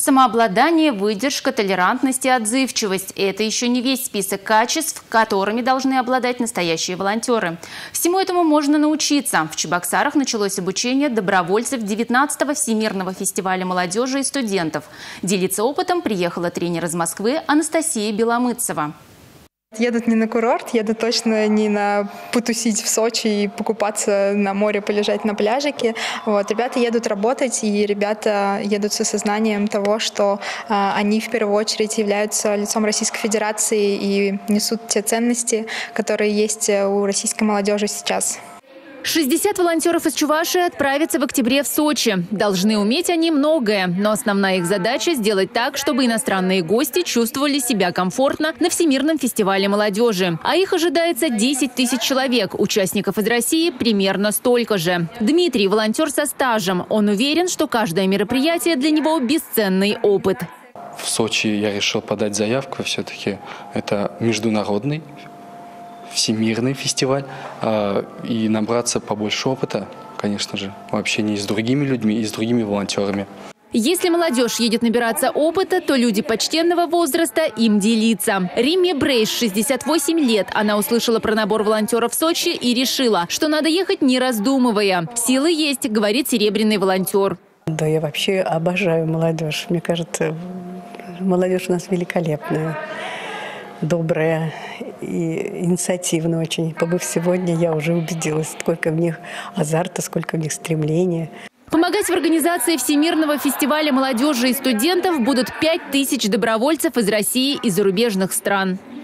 Самообладание, выдержка, толерантность и отзывчивость – это еще не весь список качеств, которыми должны обладать настоящие волонтеры. Всему этому можно научиться. В Чебоксарах началось обучение добровольцев 19-го Всемирного фестиваля молодежи и студентов. Делиться опытом приехала тренер из Москвы Анастасия Беломыцева. Едут не на курорт, едут точно не на потусить в Сочи и покупаться на море, полежать на пляжике. Ребята едут работать, и ребята едут с осознанием того, что они в первую очередь являются лицом Российской Федерации и несут те ценности, которые есть у российской молодежи сейчас. 60 волонтеров из Чувашии отправятся в октябре в Сочи. Должны уметь они многое, но основная их задача – сделать так, чтобы иностранные гости чувствовали себя комфортно на Всемирном фестивале молодежи. А их ожидается 10 тысяч человек, участников из России примерно столько же. Дмитрий – волонтер со стажем. Он уверен, что каждое мероприятие для него – бесценный опыт. В Сочи я решил подать заявку, все-таки это международный всемирный фестиваль, и набраться побольше опыта, конечно же, в общении с другими людьми и с другими волонтерами. Если молодежь едет набираться опыта, то люди почтенного возраста им делиться. Римме Брейш, 68 лет. Она услышала про набор волонтеров в Сочи и решила, что надо ехать не раздумывая. Силы есть, говорит серебряный волонтер. Да, я вообще обожаю молодежь. Мне кажется, молодежь у нас великолепная, добрая и инициативная очень. Побыв сегодня, я уже убедилась, сколько в них азарта, сколько в них стремления. Помогать в организации Всемирного фестиваля молодежи и студентов будут 5000 добровольцев из России и зарубежных стран.